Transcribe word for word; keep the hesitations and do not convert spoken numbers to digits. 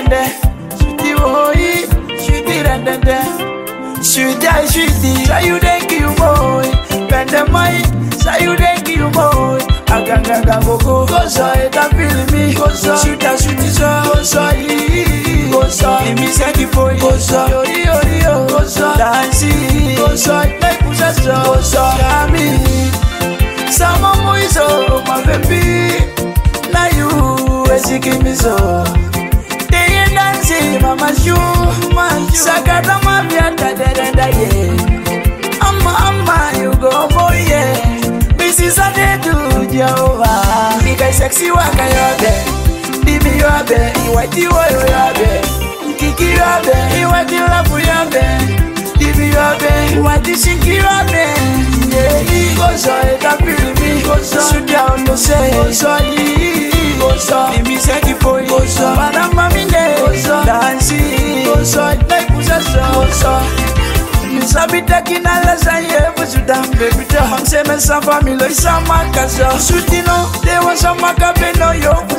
rendende, Switi boy, Switi rendende, Switi Switi, say you thank you boy, bend the mic, say you thank you boy, aganga go go, go so it a feel me, go so, Switi Switi so, go so, go so, me say the boy, go so, yo yo yo, go so, dancing, go so, like push us so, go so, yummy, sama moiso, my baby, now you, as you give me so. Mama shoo, Sakata mafia da da da da yeah. Amma amma you go boy yeah. This is a day to Jehovah. Because sexy waka yobe, Bibi yobe, Iwati woyo yobe, Kiki yobe, Iwati lapu yobe, Bibi yobe, Iwati shinki yobe. Yeah, he goes on, it a feel me, goes on. Shoot down no say, goes on, goes on. Me say the boy, goes on. Madam Mamine, goes on. Dancing, goes on. Like push us goes on. Me sabi taking a lesson here, but you damn baby. I'm saying some family, some makazo. Switi no, they want some makapeno yo.